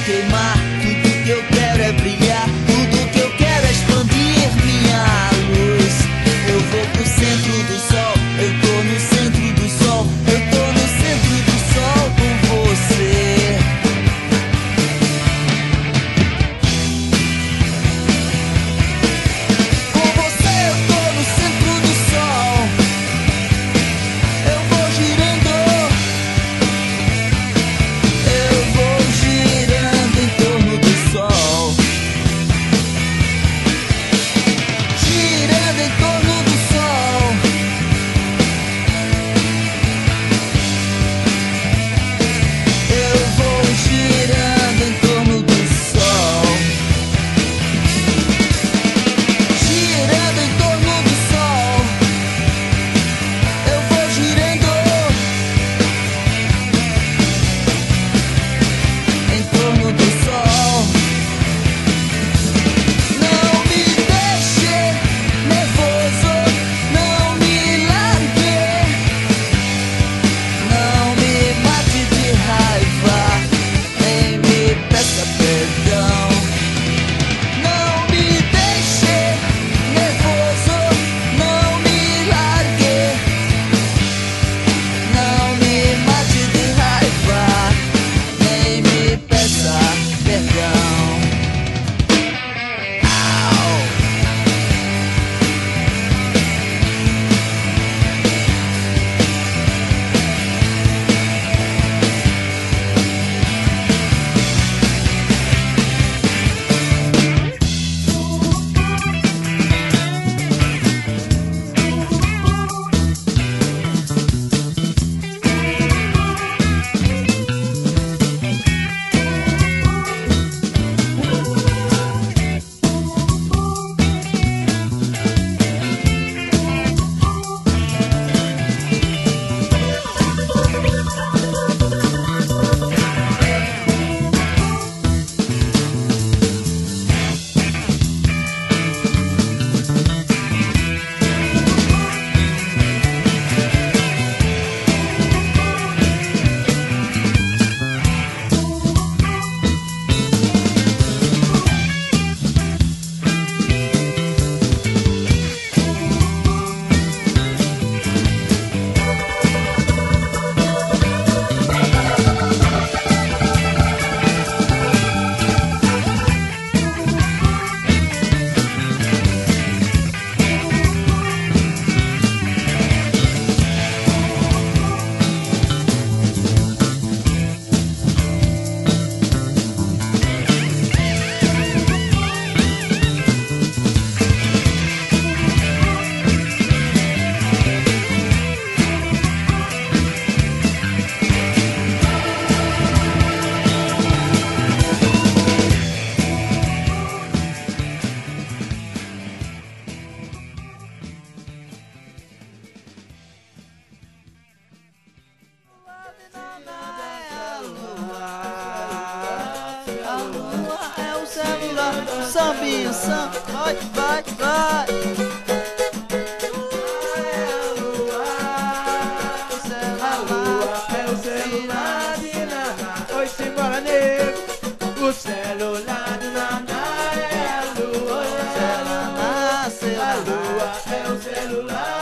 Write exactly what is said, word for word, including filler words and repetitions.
queimar, tudo que eu quero é brilhar, tudo que eu quero é expandir minha luz. Eu vou pro centro do sol, eu tô no centro do sol, eu tô no centro do sol com você. Com você eu tô no centro do sol, eu vou girando, eu vou girando em torno do sol, girando em torno do sol, eu vou girando em torno do sol, girando em torno do sol, eu vou girando em torno do sol. Não me deixe nervoso, não me largue, não me mate de raiva, nem me peça perdão. Não me deixe nervoso, não me largue, não me mate de raiva, nem me peça perdão. Au. A lua é o celular, sambinha, samba, vai, vai, vai. A lua é o celular de Naná. Oi, simbora, nego. O celular de Naná é a lua. A lua é o celular.